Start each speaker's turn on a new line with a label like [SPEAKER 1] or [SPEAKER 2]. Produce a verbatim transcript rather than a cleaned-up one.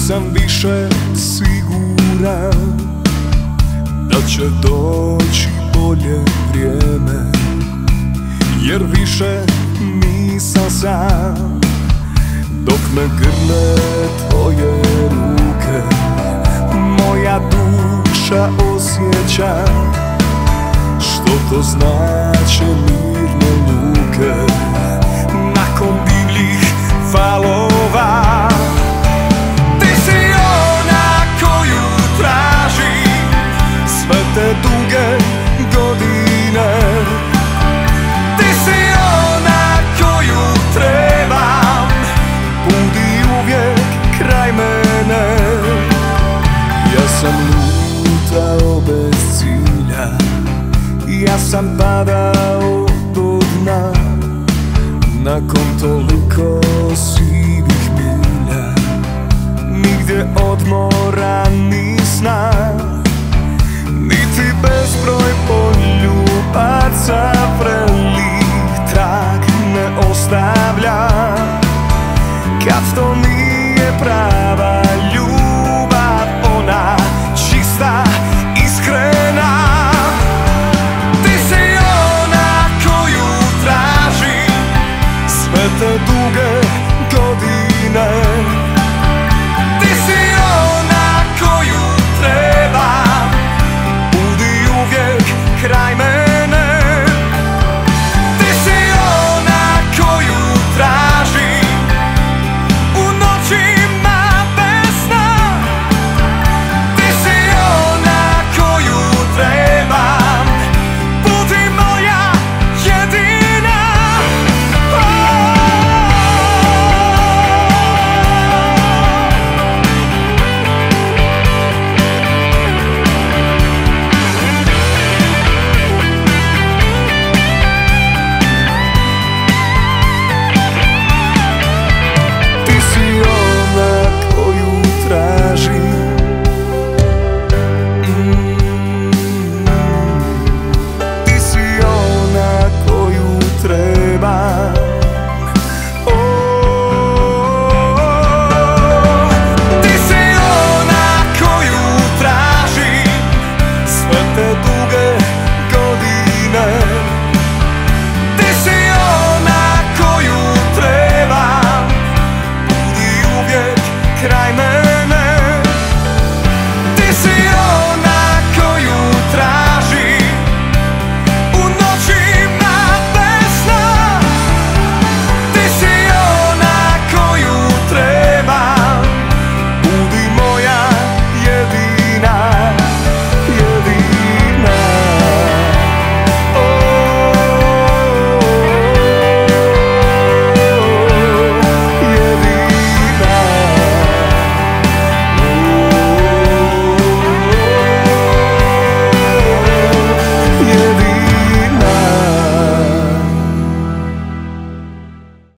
[SPEAKER 1] Nisam više siguran da će doći bolje vrijeme, jer više nisam sam dok me grle tvoje ruke. Moja duša osjeća što to znače mirne luke nakon divljih valova. Ti si ona koju tražim sve te duge godine. Ti si ona koju trebam, budi uvijek kraj mene. Ja sam lutao bez cilja, ja sam padao do dna nakon toliko